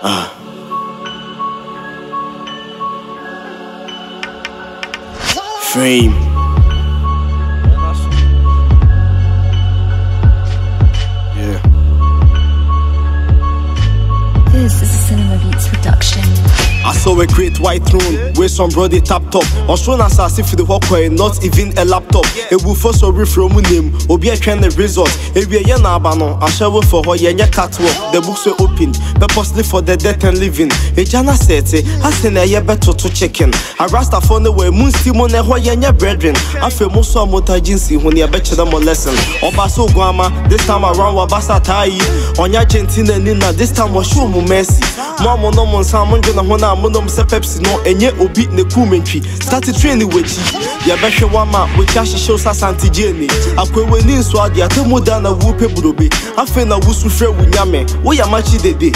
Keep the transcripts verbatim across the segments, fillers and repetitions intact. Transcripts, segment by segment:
Ah. Frame. Yeah. This is a Cinema Beats production. I saw a great white throne with some brody tap top. On shown as if the walkway, not even a laptop. A woofer sorry from name, or be a kind of resort. If we are Nabano, I shall for her yenya catwalk. The books were opened, purposely for the death and living. A Jana said, I send a year better to chicken. I rasta phone away, Moon Simon and Hoyanya brethren. I feel most of Motajinsi when you bet you them a lesson. Obaso Guama, this time around Wabasa Tai. On your Gentina Nina, this time was show mercy. Mama no mon salmon, Jonah. Monom se Pepsi no enye obi ne kumentri started training with ya behwe wama we cash show sa santi jeni akwewe ni nso ade atemu da na wupe burobe afi na wusu frɛ wunyame wo ya machi dede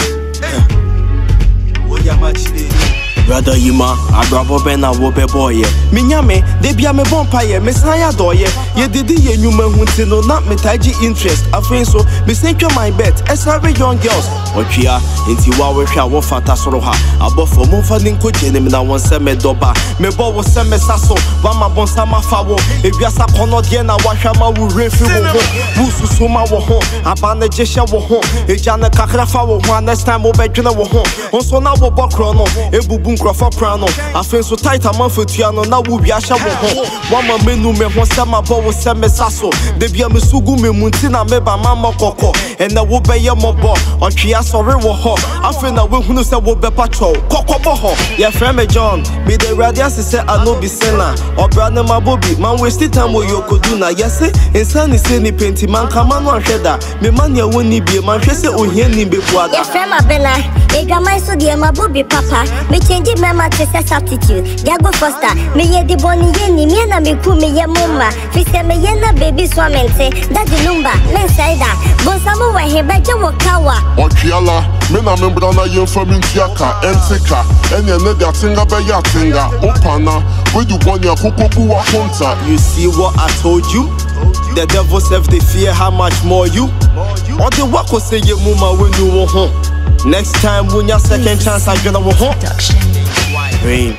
wo ya machi dede brother yima abrabo be na wo be boy minyame de bia me bompa ye me san ya doye ye didi ye nyuma hunti no na metaji interest afi so me sentwa my bet esave young girls otwia enti wa we hwa wo fata soro ha abofo mo fa ninko jenim na won se me doba me bo wo se me saso wa ma bon sa ma fa wo ewiasa kono de na wa hwa ma wo refi wo ho busu so ma wo ho abana jesha wo ho eja na kakra fa wo ho next time wo bedwena wo ho onso na wo bokro no ebubu nkrofo prano afen so tight am fotua no na wo wi ahya wo ho wa ma menu me ho se ma bo wo se me saso de bia me sugu me munti na me ba ma mokoko ena wo be ye mobo otwia sorry wo ho afen na we hunu se wo be patrol kokobo ho ye friend me John be the radius say I no be sinner obra na mabobi man waste time wo yokodu na yes insani say ni penti man kama no ahweda me man ya woni bie man hwe se ohia ni be buada ye friend ma bena e gama so de mabobi papa me change me ma to say substitute ya go foster me ye di boni ye ni me na me ku me ye mama fi se me ye na baby so amente that the number me say that bon samu wa he be je wo kawa Okiala, me na me brana ye fami ntiaka entika enye ne da tinga be ya tinga opana we du bonya kokobu wa konta. You see what I told you? The devil self they fear how much more you or the wako say ye muma when you wo ho next time when your second chance I gonna wo ho Rain.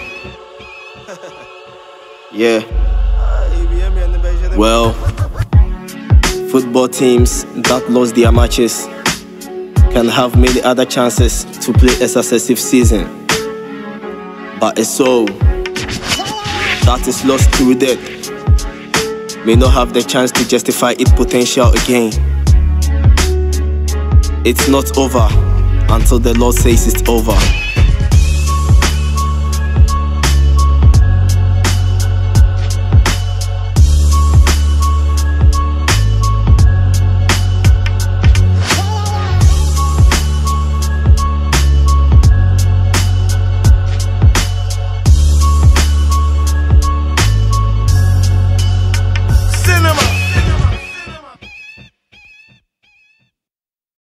Yeah. Well, football teams that lost their matches can have many other chances to play a successive season, but a soul that is lost through death may not have the chance to justify its potential again. It's not over until the Lord says it's over.